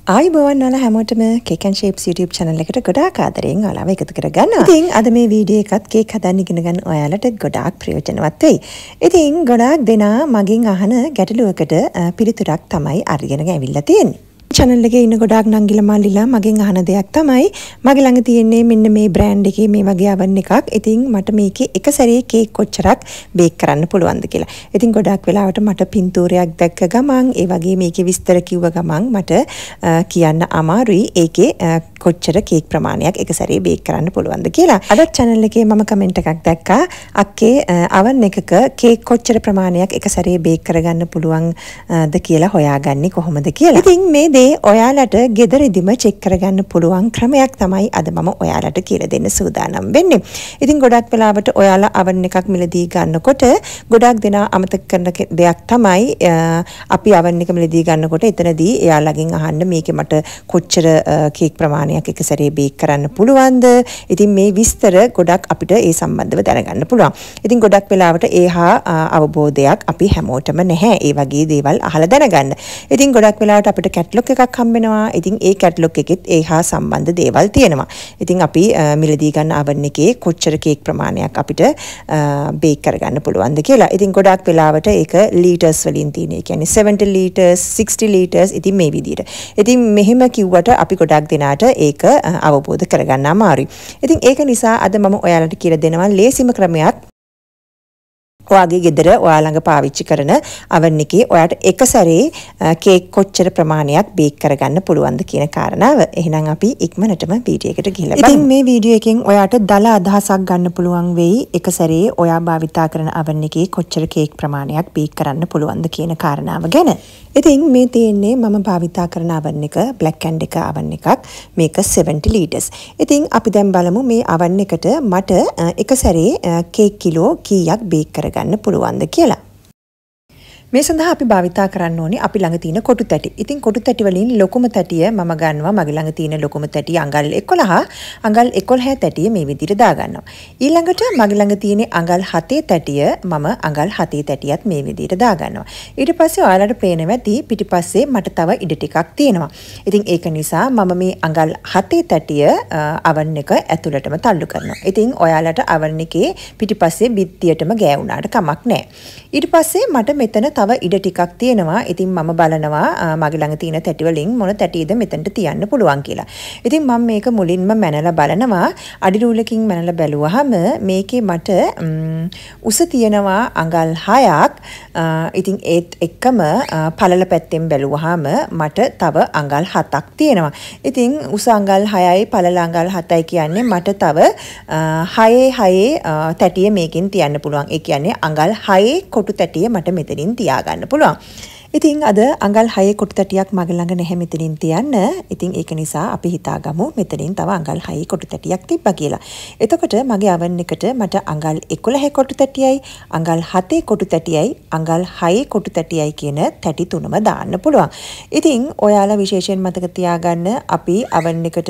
ආයිබෝවන් වල හැමෝටම Cake and Shapes YouTube channel එකට ගොඩාක් ආදරයෙන් ඔයාලව එකතු කරගන්නවා. ඉතින් අද මේ වීඩියෝ එකත් කේක් හදන්න ඉගෙන ගන්න ඔයාලට ගොඩාක් ප්‍රයෝජනවත් වෙයි. ඉතින් ගොඩාක් දෙනා මගෙන් අහන ගැටලුවකට පිළිතුරක් තමයි අරගෙන ඇවිල්ලා තියෙන්නේ. channel එකේ ඉන්න ගොඩාක් නංගිලා මල්ලිලා මගෙන් අහන දෙයක් තමයි මගේ ළඟ තියෙන්නේ මෙන්න මේ brand එකේ මේ වගේ oven එකක්. ඉතින් මට මේකේ එක සැරේ කේක් කොච්චරක් බේක් කරන්න පුළුවන්ද කියලා. ඉතින් ගොඩාක් වෙලාවට මට පින්තූරයක් දැක්ක ගමන් ඒ වගේ මේකේ විස්තර කිව්ව ගමන් මට කියන්න අමාරුයි ඒකේ කොච්චර කේක් ප්‍රමාණයක් එක සැරේ බේක් කරන්න පුළුවන්ද කියලා. අද channel එකේ මම කමෙන්ට් එකක් දැක්කා අක්කේ oven එකක කේක් කොච්චර ප්‍රමාණයක් එක සැරේ බේක් කරගන්න පුළුවන්ද කියලා හොයාගන්නේ කොහොමද කියලා. ඉතින් මේ ඔයාලට ගෙදරදිම චෙක් කරගන්න පුළුවන් ක්‍රමයක් තමයි අද මම ඔයාලට කියලා දෙන්න සූදානම් වෙන්නේ. ඉතින් ගොඩක් වෙලාවට ඔයාලා oven එකක් මිලදී ගන්නකොට ගොඩක් දෙනා අමතක කරන දෙයක් තමයි අපි oven එක මිලදී ගන්නකොට එතනදී එයාලගෙන් අහන්න මේකේ මට කොච්චර කේක් ප්‍රමාණයක් එක සැරේ බේක් කරන්න පුළුවන්ද? ඉතින් මේ විස්තර ගොඩක් අපිට ඒ සම්බන්ධව දැනගන්න පුළුවන්. ඉතින් ගොඩක් වෙලාවට ඒහා අවබෝධයක් අපි හැමෝටම නැහැ. ඒ වගේ දේවල් අහලා දැනගන්න. ඉතින් ගොඩක් වෙලාවට අපිට කැටලොග් එකක් හම්බෙනවා. ඉතින් ඒ කැටලොග් එකෙත් ඒහා සම්බන්ධ දේවල් තියෙනවා. ඉතින් අපි මිලදී ගන්න oven එකේ කොච්චර කේක් ප්‍රමාණයක් අපිට බේක් කරගන්න පුළුවන්ද කියලා. ඉතින් ගොඩක් වෙලාවට ඒක ලීටර්ස් වලින් තියෙන. ඒ කියන්නේ 70 ලීටර්ස් 60 ලීටර්ස් ඉතින් මේ විදිහට. ඉතින් මෙහෙම කිව්වට අපි ගොඩක් දෙනාට ඒක අවබෝධ කරගන්න අමාරුයි. ඉතින් ඒක නිසා අද මම ඔයාලට කියලා දෙනවා ලේසිම ක්‍රමයක්. ඔයාගේ ගෙදර ඔයා ළඟ පාවිච්චි කරන oven එකේ ඔයාට එක සැරේ කේක් කොච්චර ප්‍රමාණයක් බේක් කරගන්න පුළුවන්ද කියන කාරණාව. එහෙනම් අපි ඉක්මනටම වීඩියෝ එකට ගිහලා බලමු. ඉතින් මේ වීඩියෝ එකෙන් ඔයාට දල අදහසක් ගන්න පුළුවන් වෙයි එක සැරේ ඔයා භාවිතා කරන oven එකේ කොච්චර කේක් ප්‍රමාණයක් බේක් කරන්න පුළුවන්ද කියන කාරණාව ගැන. ඉතින් මේ තියෙන්නේ මම භාවිතා කරන oven එක Black & Decker oven එකක්. මේක 70 ලීටර්ස්. ඉතින් අපි දැන් බලමු මේ oven එකට මට එක සැරේ කේක් කිලෝ කීයක් බේක් කරගන්න පුළුවන්ද කියලා. මේ සඳහා අපි භාවිතා කරන්න ඕනේ අපි ළඟ තියෙන කොටු තැටි. ඉතින් කොටු තැටි වලින් ලොකුම තැටිය මම ගන්නවා මගේ ළඟ තියෙන ලොකුම තැටිය අඟල් 11. අඟල් 11 තැටිය මේ විදිහට දා ගන්නවා. ඊළඟට මගේ ළඟ තියෙන අඟල් 7 තැටිය මම අඟල් 7 තැටියත් මේ විදිහට දා ගන්නවා. ඊට පස්සේ ඔයාලට පේනවා ඇති පිටිපස්සේ මට තව ඉඩ ටිකක් තියෙනවා. ඉතින් ඒක නිසා මම මේ අඟල් 7 තැටිය oven එක ඇතුළටම තල්ලු කරනවා. ඉතින් ඔයාලට oven එකේ පිටිපස්සේ බිත්තියටම ගෑවුනාට කමක් නැහැ. ඊට පස්සේ මට මෙතන තව ඉඩ ටිකක් තියෙනවා. ඉතින් මම බලනවා මගේ ළඟ තියෙන තැටි වලින් මොන තැටියද මෙතනට තියන්න පුළුවන් කියලා. ඉතින් මම මේක මුලින්ම මැනලා බලනවා. අඩි රූලකින් මැනලා බැලුවාම මේකේ මට උස තියෙනවා අඟල් 6ක්. ඉතින් ඒත් එක්කම පළල පැත්තෙන් බැලුවාම මට තව අඟල් 7ක් තියෙනවා. ඉතින් උස අඟල් 6යි පළල අඟල් 7යි කියන්නේ මට තව 6 තැටිය මේකෙන් තියන්න පුළුවන්. ඒ කියන්නේ අඟල් 6 කොටු තැටිය මට මෙතනින් තියාගන්න පුළුවන්. ඉතින් අද අඟල් 6 කොටු තැටියක් මගේ ළඟ නැහැ මෙතනින් තියන්න. ඉතින් ඒක නිසා අපි හිතාගමු මෙතනින් තව අඟල් 6 කොටු තැටියක් තිබ්බා කියලා. එතකොට මගේ oven එකට මට අඟල් 11 කොටු තැටියයි, අඟල් 7 කොටු තැටියයි, අඟල් 6 කොටු තැටියයි කියන තැටි තුනම දාන්න පුළුවන්. ඉතින් ඔයාලා විශේෂයෙන් මතක තියාගන්න අපි oven එකට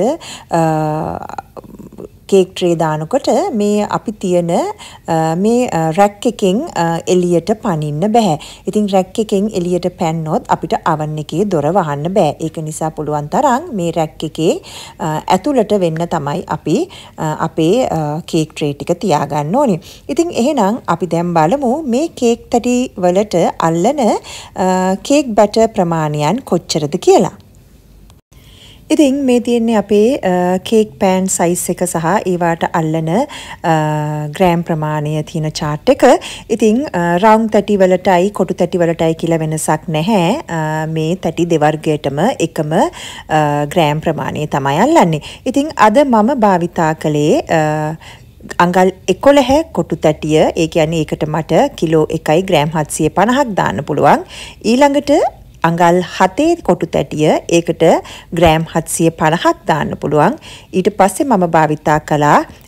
කේක් ට්‍රේ දානකොට මේ අපි තියෙන මේ රැක් එකෙන් එළියට පනින්න බෑ. ඉතින් රැක් එකෙන් එළියට පැන්නොත් අපිට oven එකේ දොර වහන්න බෑ. ඒක නිසා පුළුවන් තරම් මේ රැක් එකේ ඇතුළට වෙන්න තමයි අපි අපේ කේක් ට්‍රේ ටික තියාගන්න ඕනේ. ඉතින් එහෙනම් අපි දැන් බලමු මේ කේක් තැටි වලට අල්ලන කේක් බැටර් ප්‍රමාණයන් කොච්චරද කියලා. ඉතින් මේ තියෙන්නේ අපේ කේක් පෑන් සයිස් එක සහ ඒවට අල්ලන ග්‍රෑම් ප්‍රමාණය තියෙන chart එක. ඉතින් රවුන්ඩ් තැටි වලටයි කොටු තැටි වලටයි කියලා වෙනසක් නැහැ. මේ තැටි දෙවර්ගයටම එකම ග්‍රෑම් ප්‍රමාණය තමයි අල්ලන්නේ. ඉතින් අද මම භාවිතා කළේ අඟල් 11 කොටු තැටිය. ඒ කියන්නේ ඒකට මට කිලෝ 1යි ග්‍රෑම් 750ක් දාන්න පුළුවන්. ඊළඟට අඟල් 7 කොටු තැටිය ඒකට ග්‍රෑම් 750ක් දාන්න පුළුවන්. ඊට පස්සේ මම භාවිතා කළා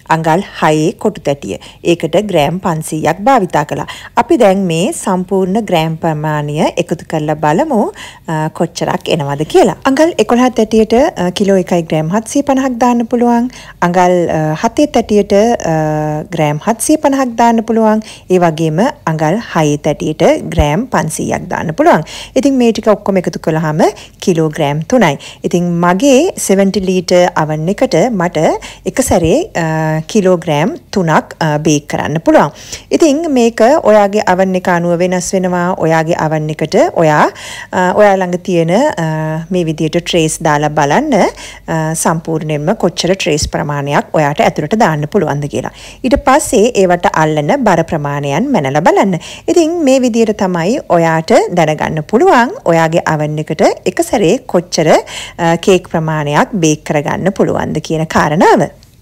අඟල් 6 කොටු තැටිය. ඒකට ග්‍රෑම් 500ක් භාවිතා කළා. අපි දැන් මේ සම්පූර්ණ ග්‍රෑම් ප්‍රමාණය එකතු කරලා බලමු කොච්චරක් එනවද කියලා. අඟල් 11 තැටියට කිලෝ 1යි ග්‍රෑම් 750ක් දාන්න පුළුවන්. අඟල් 7 තැටියට ග්‍රෑම් 750ක් දාන්න පුළුවන්. ඒ වගේම අඟල් 6 තැටියට ග්‍රෑම් 500ක් දාන්න පුළුවන්. ඉතින් මේ ටික ඔක්කොම එකතු කළාම කිලෝග්‍රෑම් 3යි. ඉතින් මගේ 70 ලීටර් oven එකට මට එක සැරේ කිලෝග්‍රෑම් 3ක් බේක් කරන්න පුළුවන්. ඉතින් මේක ඔයාගේ oven එක අනුව වෙනස් වෙනවා. ඔයාගේ oven එකට ඔයා ළඟ තියෙන මේ විදියට trays දාලා බලන්න සම්පූර්ණයෙන්ම කොච්චර trays ප්‍රමාණයක් ඔයාට ඇතුළට දාන්න පුළුවන්ද කියලා. ඊට පස්සේ ඒවට අල්ලන බර ප්‍රමාණයන් මැනලා බලන්න. ඉතින් මේ විදියට තමයි ඔයාට දැනගන්න පුළුවන් ඔයාගේ oven එකට එක සැරේ කොච්චර කේක් ප්‍රමාණයක් බේක් කරගන්න පුළුවන්ද කියන කාරණාව.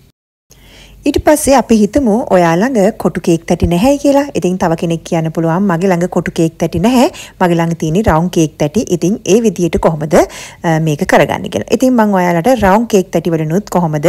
ඊට පස්සේ අපි හිතමු ඔයා ළඟ කොටු කේක් තැටි නැහැ කියලා. ඉතින් තව කෙනෙක් කියන්න පුළුවන් මගේ ළඟ කොටු කේක් තැටි නැහැ. මගේ ළඟ තියෙන රවුන්ඩ් කේක් තැටි. ඉතින් ඒ විදියට කොහොමද මේක කරගන්නේ කියලා. ඉතින් මම ඔයාලට රවුන්ඩ් කේක් තැටි වලිනුත් කොහොමද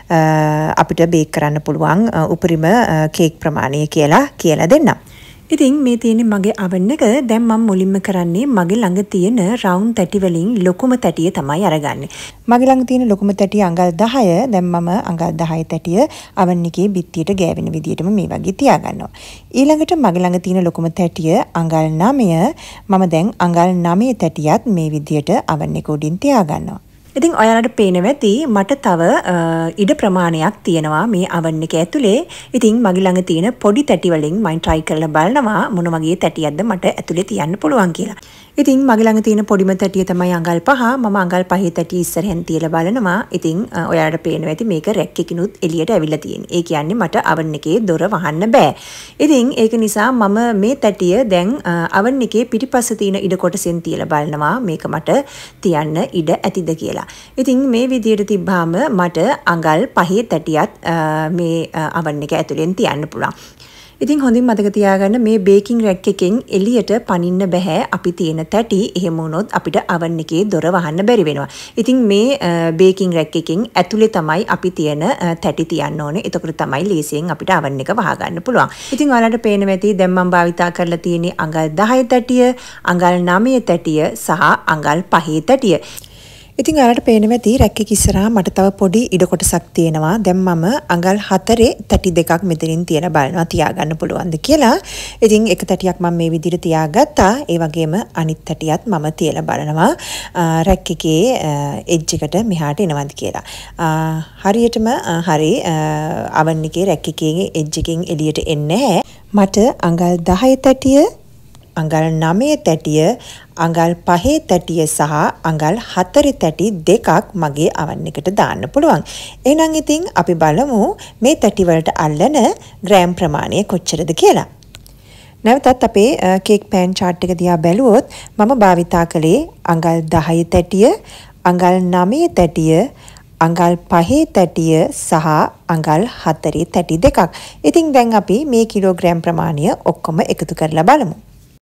අපිට බේක් කරන්න පුළුවන් උපරිම කේක් ප්‍රමාණය කියලා දෙන්නම්. ඉතින් මේ තියෙන්නේ මගේ oven එක. දැන් මම මුලින්ම කරන්නේ මගේ ළඟ තියෙන රවුන්ඩ් තැටි වලින් ලොකුම තැටිය තමයි අරගන්නේ. මගේ ළඟ තියෙන ලොකුම තැටිය අඟල් 10. දැන් මම අඟල් 10 තැටිය oven එකේ බිත්තියට ගෑවෙන විදියටම මේ වගේ තියාගන්නවා. ඊළඟට මගේ ළඟ තියෙන ලොකුම තැටිය අඟල් 9. මම දැන් අඟල් 9 තැටියත් මේ විදියට oven එක උඩින් තියාගන්නවා. ඉතින් ඔයාලට පේනවා ඇති මට තව ඉඩ ප්‍රමාණයක් තියෙනවා මේ oven එක ඇතුලේ. ඉතින් මගේ ළඟ තියෙන පොඩි තැටි වලින් මම try කරලා බලනවා මොන වගේ තැටියක්ද මට ඇතුලේ තියන්න පුළුවන් කියලා. ඉතින් මගේ ළඟ තියෙන පොඩිම තැටිය තමයි අඟල් 5. මම අඟල් 5 තැටිය ඉස්සරහෙන් තියලා බලනවා. ඉතින් ඔයාලට පේනවා ඇති මේක රැක් එකකිනුත් එළියට ඇවිල්ලා තියෙන්නේ. ඒ කියන්නේ මට oven එකේ දොර වහන්න බෑ. ඉතින් ඒක නිසා මම මේ තැටිය දැන් oven එකේ පිටිපස්ස තියෙන ඉඩ කොටසෙන් තියලා බලනවා මේක මට තියන්න ඉඩ ඇතිද කියලා. ඉතින් මේ විදියට තිබ්බාම මට අඟල් 5 තැටියත් මේ oven එක ඇතුලෙන් තියන්න පුළුවන්. ඉතින් හොඳින් මතක තියාගන්න මේ බේකින් රැක් එකෙන් එළියට පනින්න බෑ අපි තියෙන තැටි. එහෙම වුණොත් අපිට oven එකේ දොර වහන්න බැරි වෙනවා. ඉතින් මේ බේකින් රැක් එකෙන් ඇතුලේ තමයි අපි තියෙන තැටි තියන්න ඕනේ. එතකොට තමයි ලේසියෙන් අපිට oven එක වහගන්න පුළුවන්. ඉතින් ඔයාලට පේනවා ඇති දැන් මම භාවිතා කරලා තියෙන්නේ අඟල් 10 තැටිය, අඟල් 9 තැටිය සහ අඟල් 5 තැටිය. ඉතින් ඔයාලට පේනවා ඇති රැක් එක ඉස්සරහා මට තව පොඩි ඉඩ කොටසක් තියෙනවා. දැන් මම අඟල් 4 තැටි දෙකක් මෙතනින් තියලා බලනවා තියාගන්න පුළුවන්ද කියලා. ඉතින් එක තැටියක් මම මේ විදිහට තියාගත්තා. ඒ වගේම අනිත් තැටියත් මම තියලා බලනවා රැක් එකේ එජ් එකට මෙහාට එනවද කියලා. හරියටම හරි oven එකේ රැක් එකේ එජ් එකෙන් එළියට එන්නේ නැහැ. මට අඟල් 10 තැටිය, අඟල් 9 තැටිය, අඟල් 5 තැටිය සහ අඟල් 4 තැටි දෙකක් මගේ oven එකට දාන්න පුළුවන්. එහෙනම් ඉතින් අපි බලමු මේ තැටි වලට අල්ලන ග්‍රෑම් ප්‍රමාණය කොච්චරද කියලා. නැවතත් අපේ කේක් පෑන් chart එක දිහා බැලුවොත් මම භාවිතා කළේ අඟල් 10 තැටිය, අඟල් 9 තැටිය, අඟල් 5 තැටිය සහ අඟල් 4 තැටි දෙකක්. ඉතින් දැන් අපි මේ කිලෝග්‍රෑම් ප්‍රමාණය ඔක්කොම එකතු කරලා බලමු.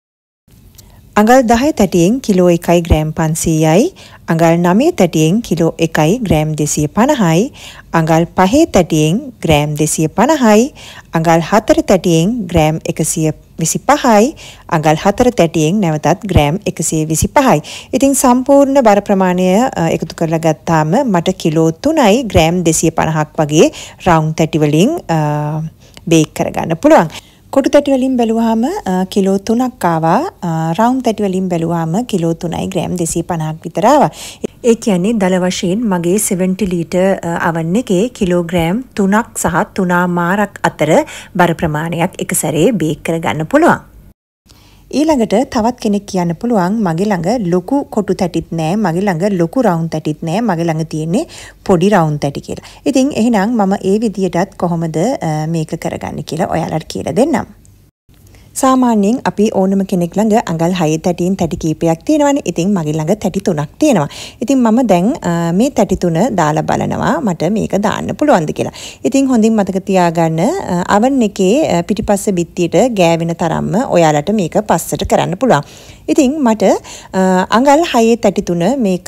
අඟල් 10 තැටියෙන් කිලෝ 1යි ග්‍රෑම් 500යි, අඟල් 9 තැටියෙන් කිලෝ 1යි ග්‍රෑම් 250යි, අඟල් 5 තැටියෙන් ග්‍රෑම් 250යි, අඟල් 4 තැටියෙන් ග්‍රෑම් 125යි, අඟල් 4 තැටියෙන් නැවතත් ග්‍රෑම් 125යි. ඉතින් සම්පූර්ණ බර ප්‍රමාණය එකතු කරලා ගත්තාම මට කිලෝ 3යි ග්‍රෑම් 250ක් වගේ රවුන්ඩ් තැටි වලින් බේක් කරගන්න පුළුවන්. කොටු තැටි වලින් බැලුවාම කිලෝ 3ක් ආවා. රවුන්ඩ් තැටි වලින් බැලුවාම කිලෝ 3යි ග්‍රෑම් 250ක් විතර ආවා. ඒ කියන්නේ දල වශයෙන් මගේ 70 ලීටර් oven එකේ කිලෝග්‍රෑම් 3ක් සහ 3මාරක් අතර බර ප්‍රමාණයක් එක සැරේ බේක් කරගන්න පුළුවන්. ඊළඟට තවත් කෙනෙක් කියන්න පුළුවන් මගේ ළඟ ලොකු කොටු තැටිත් නෑ, මගේ ළඟ ලොකු රවුන්ඩ් තැටිත් නෑ, මගේ ළඟ තියෙන්නේ පොඩි රවුන්ඩ් තැටි කියලා. ඉතින් එහෙනම් මම ඒ විදියටත් කොහොමද මේක කරගන්නේ කියලා ඔයාලට කියලා දෙන්නම්. සාමාන්‍යයෙන් අපි ඕනම කෙනෙක් ළඟ අඟල් 6 තැටින් තැටි කීපයක් තියෙනවානේ. ඉතින් මගේ ළඟ තැටි 3ක් තියෙනවා. ඉතින් මම දැන් මේ තැටි 3 දාලා බලනවා මට මේක දාන්න පුළුවන්ද කියලා. ඉතින් හොඳින් මතක තියාගන්න oven එකේ පිටිපස්ස බිත්තියට ගෑවෙන තරම්ම ඔයාලට මේක පස්සට කරන්න පුළුවන්. ඉතින් මට අඟල් 6 තැටි 3 මේක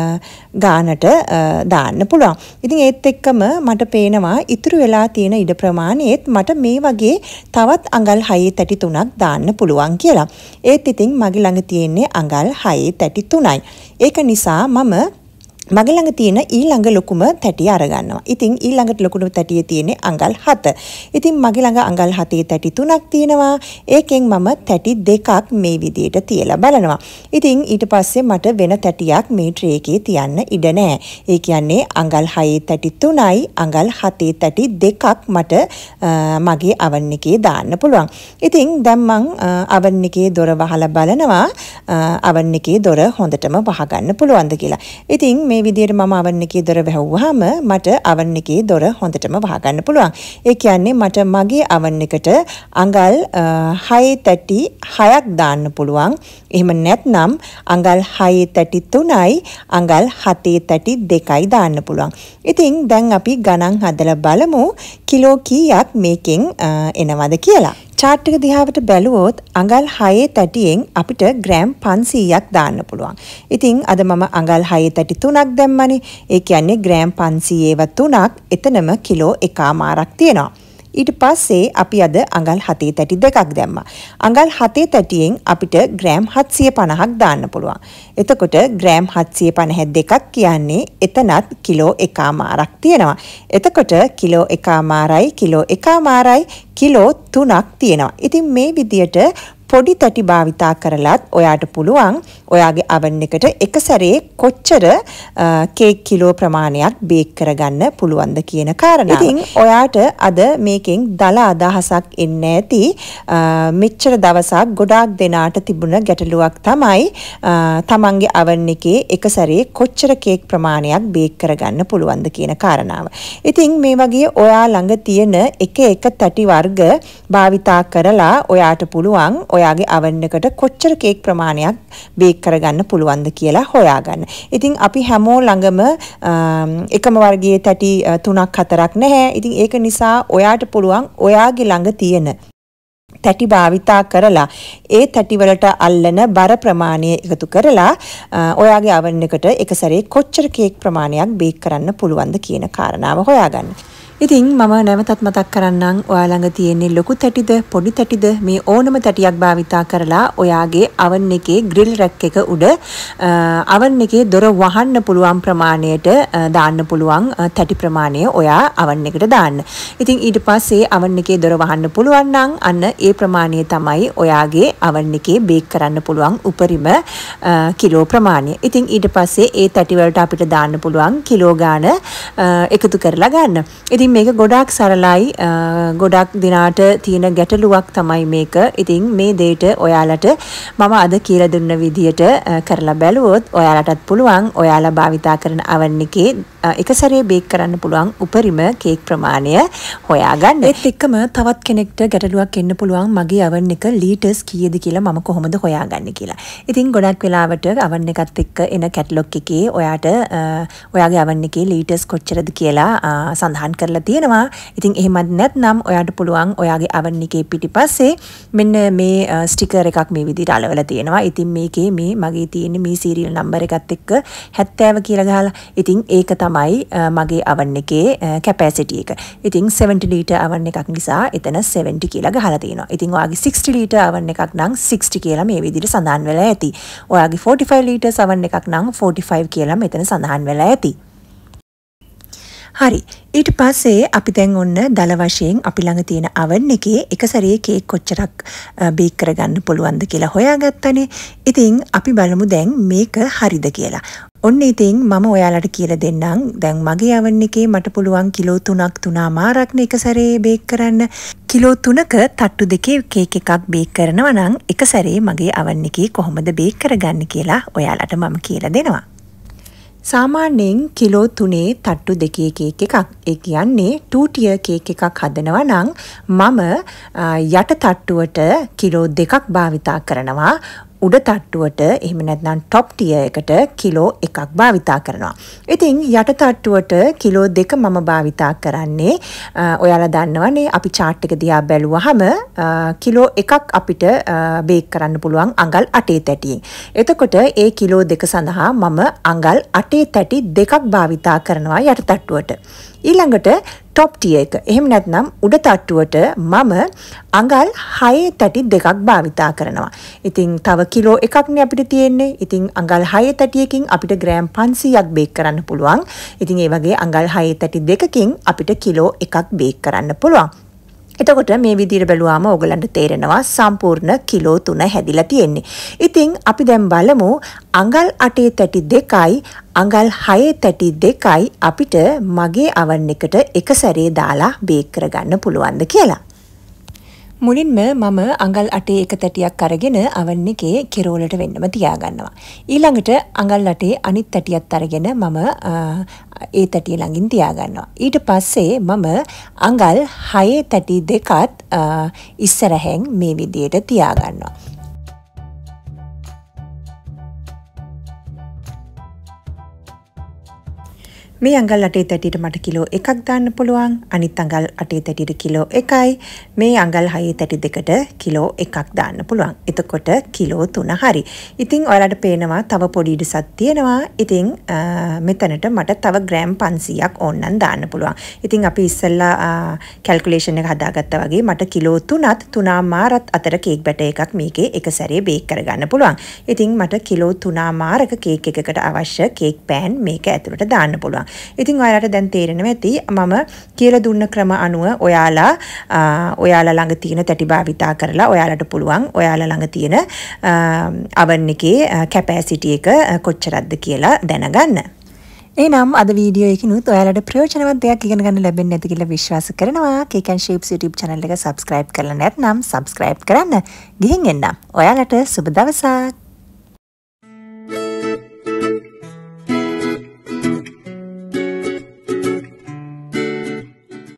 ගානට දාන්න පුළුවන්. ඉතින් ඒත් එක්කම මට පේනවා ඉතුරු වෙලා තියෙන ඉඩ ප්‍රමාණයත් මට මේ වගේ තවත් අඟල් 6 තැටි 3ක් දාන්න පුළුවන් කියලා. ඒත් ඉතින් මගේ ළඟ තියෙන්නේ අඟල් 6 තැටි 3යි. ඒක නිසා මම මගේ ළඟ තියෙන ඊළඟ ලොකුම තැටිය අරගන්නවා. ඉතින් ඊළඟට ලොකුම තැටියේ තියෙන්නේ අඟල් 7. ඉතින් මගේ ළඟ අඟල් 7 තැටි 3ක් තියෙනවා. ඒකෙන් මම තැටි 2ක් මේ විදිහට තියලා බලනවා. ඉතින් ඊට පස්සේ මට වෙන තැටියක් මේ ට්‍රේ එකේ තියන්න ඉඩ නැහැ. ඒ කියන්නේ අඟල් 6 තැටි 3යි අඟල් 7 තැටි 2ක් මට මගේ oven එකේ දාන්න පුළුවන්. ඉතින් දැන් මං oven එකේ දොර වහලා බලනවා oven එකේ දොර හොඳටම වහගන්න පුළුවන්ද කියලා. ඉතින් මේ විදිහට මම oven එකේ දොර වැහුවාම මට oven එකේ දොර හොඳටම වහගන්න පුළුවන්. ඒ කියන්නේ මට මගේ oven එකට අඟල් 6 තැටි 6ක් දාන්න පුළුවන්. එහෙම නැත්නම් අඟල් 6 තැටි 3යි අඟල් 7 තැටි 2යි දාන්න පුළුවන්. ඉතින් දැන් අපි ගණන් හදලා බලමු කිලෝ කීයක් මේකෙන් එනවද කියලා. චාට් එක දිහාවට බැලුවොත් අඟල් 6 තැටියෙන් අපිට ග්‍රෑම් 500ක් දාන්න පුළුවන්. ඉතින් අද මම අඟල් 6 තැටි 3ක් දැම්මනේ. ඒ කියන්නේ ග්‍රෑම් 500ව 3ක් එතනම කිලෝ 1මාරක් තියෙනවා. ඊට පස්සේ අපි අද අඟල් 7 තැටි 2ක් දැම්මා. අඟල් 7 තැටියෙන් අපිට ග්‍රෑම් 750ක් දාන්න පුළුවන්. එතකොට ග්‍රෑම් 752ක් කියන්නේ එතනත් කිලෝ 1මාරක් තියෙනවා. එතකොට කිලෝ 1මාරයි කිලෝ 1මාරයි කිලෝ 3ක් තියෙනවා. ඉතින් මේ විදියට පොඩි තැටි භාවිතා කරලත් ඔයාට පුළුවන් ඔයාගේ oven එකට එක සැරේ කොච්චර කේක් කිලෝ ප්‍රමාණයක් බේක් කරගන්න පුළුවන්ද කියන කාරණාව. ඉතින් ඔයාට අද මේකෙන් දල අදහසක් එන්නේ නැති මෙච්චර දවසක් ගොඩාක් දෙනාට තිබුණ ගැටලුවක් තමයි තමන්ගේ oven එකේ එක සැරේ කොච්චර කේක් ප්‍රමාණයක් බේක් කරගන්න පුළුවන්ද කියන කාරණාව. ඉතින් මේ වගේ ඔයා ළඟ තියෙන එක තැටි වර්ග භාවිතා කරලා ඔයාට පුළුවන් ඔයාගේ oven එකට කොච්චර කේක් ප්‍රමාණයක් බේක් කරගන්න පුළුවන්ද කියලා හොයාගන්න. ඉතින් අපි හැමෝ ළඟම එකම වර්ගයේ තැටි 3ක් 4ක් නැහැ. ඉතින් ඒක නිසා ඔයාට පුළුවන් ඔයාගේ ළඟ තියෙන තැටි භාවිතා කරලා ඒ තැටි වලට අල්ලන බර ප්‍රමාණය එකතු කරලා ඔයාගේ oven එකට එක සැරේ කොච්චර කේක් ප්‍රමාණයක් බේක් කරන්න පුළුවන්ද කියන කාරණාව හොයාගන්න. ඉතින් මම නැවතත් මතක් කරන්නම් ඔයා ළඟ තියෙන්නේ ලොකු තැටිද පොඩි තැටිද මේ ඕනම තැටියක් භාවිතා කරලා ඔයාගේ oven එකේ grill rack එක උඩ oven එකේ දොර වහන්න පුළුවන් ප්‍රමාණයට දාන්න පුළුවන් තැටි ප්‍රමාණය ඔයා oven එකට දාන්න. ඉතින් ඊට පස්සේ oven එකේ දොර වහන්න පුළුවන් නම් අන්න ඒ ප්‍රමාණය තමයි ඔයාගේ oven එකේ බේක් කරන්න පුළුවන් උපරිම කිලෝ ප්‍රමාණය. ඉතින් ඊට පස්සේ ඒ තැටි වලට අපිට දාන්න පුළුවන් කිලෝ ගාන එකතු කරලා ගන්න. ඉතින් මේක ගොඩාක් සරලයි ගොඩක් දිනාට තියෙන ගැටලුවක් තමයි මේක. ඉතින් මේ දෙයට ඔයාලට මම අද කියලා දුන්න විදියට කරලා බැලුවොත් ඔයාලටත් පුළුවන් ඔයාලා භාවිතා කරන oven එකේ එක සැරේ බේක් කරන්න පුළුවන් උපරිම කේක් ප්‍රමාණය හොයාගන්න. ඒත් එක්කම තවත් කෙනෙක්ට ගැටලුවක් එන්න පුළුවන් මගේ oven එක ලීටර්ස් කීයද කියලා මම කොහොමද හොයාගන්නේ කියලා. ඉතින් ගොඩක් වෙලාවට oven එකත් එක්ක එන කැටලොග් එකේ ඔයාට ඔයාගේ oven එකේ ලීටර්ස් කොච්චරද කියලා සඳහන් කරලා තියෙනවා. ඉතින් එහෙමත් නැත්නම් ඔයාට පුළුවන් ඔයාගේ oven එකේ පිටිපස්සේ මෙන්න මේ ස්ටිකර් එකක් මේ විදිහට අලවලා තියෙනවා. ඉතින් මේකේ මේ මගේ තියෙන මේ සීරියල් නම්බර් එකත් එක්ක 70 කියලා ගහලා. ඉතින් ඒක තමයි මගේ oven එකේ කැපැසිටි එක. ඉතින් 70 ලීටර් oven එකක් නිසා එතන 70 කියලා ගහලා තියෙනවා. ඉතින් ඔයාගේ 60 ලීටර් oven එකක් නම් 60 කියලා මේ විදිහට සඳහන් වෙලා ඇති. ඔයාගේ 45 ලීටර්ස් oven එකක් නම් 45 කියලා මෙතන සඳහන් වෙලා ඇති. හරි. ඊට පස්සේ අපි දැන් ඔන්න දල වශයෙන් අපි ළඟ තියෙන oven එකේ එක සැරේ කේක් කොච්චරක් බේක් කරගන්න පුළුවන්ද කියලා හොයාගත්තනේ. ඉතින් අපි බලමු දැන් මේක හරිද කියලා. ඔන්න ඉතින් මම ඔයාලට කියලා දෙන්නම්. දැන් මගේ oven එකේ මට පුළුවන් කිලෝ 3ක් 3මාරක් නේ එක සැරේ බේක් කරන්න. කිලෝ 3ක තට්ටු දෙකේ කේක් එකක් බේක් කරනවා නම් එක සැරේ මගේ oven එකේ කොහොමද බේක් කරගන්නේ කියලා ඔයාලට මම කියලා දෙනවා. සාමාන්‍යයෙන් කිලෝ 3 තට්ටු 2 කේක් එකක්. ඒ කියන්නේ 2 tier කේක් එකක් හදනවා නම් මම යට තට්ටුවට කිලෝ 2ක් භාවිතා කරනවා. උඩ තට්ටුවට එහෙම නැත්නම් টොප් ටියර් එකට කිලෝ 1ක් භාවිතා කරනවා. ඉතින් යට තට්ටුවට කිලෝ 2 මම භාවිතා කරන්නේ ඔයාලා දන්නවනේ අපි chart එක දිහා බැලුවහම කිලෝ 1ක් අපිට බේක් කරන්න පුළුවන් අඟල් 8 තැටියෙන්. එතකොට ඒ කිලෝ 2 සඳහා මම අඟල් 8 තැටි 2ක් භාවිතා කරනවා යට තට්ටුවට. ඊළඟට টොප් ටියර් එක. එහෙම නැත්නම් උඩ තට්ටුවට මම අඟල් 6 තැටි 2ක් භාවිතා කරනවා. ඉතින් තව කිලෝ 1ක්නේ අපිට තියෙන්නේ. ඉතින් අඟල් 6 තැටියකින් අපිට ග්‍රෑම් 500ක් බේක් කරන්න පුළුවන්. ඉතින් ඒ වගේ අඟල් 6 තැටි 2කින් අපිට කිලෝ 1ක් බේක් කරන්න පුළුවන්. එතකොට මේ විදිහට බැලුවාම ඕගලන්ට තේරෙනවා සම්පූර්ණ කිලෝ 3 හැදිලා තියෙන්නේ. ඉතින් අපි දැන් බලමු අඟල් 8 තැටි 2යි අඟල් 6 තැටි 2යි අපිට මගේ oven එකට එක සැරේ දාලා බේක් කරගන්න පුළුවන්ද කියලා. මුලින්ම මම අඟල් 8 එක තැටියක් අරගෙන oven එකේ කෙරෝලට වෙන්නම තියාගන්නවා. ඊළඟට අඟල් 8 අනිත් තැටියත් අරගෙන මම ඒ තැටිය ළඟින් තියාගන්නවා. ඊට පස්සේ මම අඟල් 6 තැටි 2ත් ඉස්සරහෙන් මේ විදියට තියාගන්නවා. මේ අඟල් 8 තැටියට මට කිලෝ 1ක් දාන්න පුළුවන්. අනිත් අඟල් 8 තැටියට කිලෝ 1යි. මේ අඟල් 6 තැටි 2ට කිලෝ 1ක් දාන්න පුළුවන්. එතකොට කිලෝ 3 හරි. ඉතින් ඔයාලට පේනවා තව පොඩි ඉඩසක් තියෙනවා. ඉතින් මෙතනට මට තව ග්‍රෑම් 500ක් ඕනනම් දාන්න පුළුවන්. ඉතින් අපි ඉස්සෙල්ලා කැල්කියුලේෂන් එක හදාගත්තා වගේ මට කිලෝ 3ත් 3මාරත් අතර කේක් බැටර් එකක් මේකේ එක සැරේ බේක් කරගන්න පුළුවන්. ඉතින් මට කිලෝ 3මාරක කේක් එකකට අවශ්‍ය කේක් පෑන් මේක ඇතුළට දාන්න පුළුවන්. ඉතින් ඔයාලට දැන් තේරෙනවා ඇති මම කියලා දුන්න ක්‍රම අනුව ඔයාලා ළඟ තියෙන තැටි භාවිතා කරලා ඔයාලට පුළුවන් ඔයාලා ළඟ තියෙන oven එකේ කැපැසිටි එක කොච්චරක්ද කියලා දැනගන්න. එහෙනම් අද වීඩියෝ එකකිනුත් ඔයාලට ප්‍රයෝජනවත් දෙයක් ඉගෙන ගන්න ලැබෙන්නේ නැති කියලා විශ්වාස කරනවා. Cake and Shapes YouTube channel එක subscribe කරලා නැත්නම් subscribe කරන්න. ගිහින් එන්න. ඔයාලට සුබ දවසක්.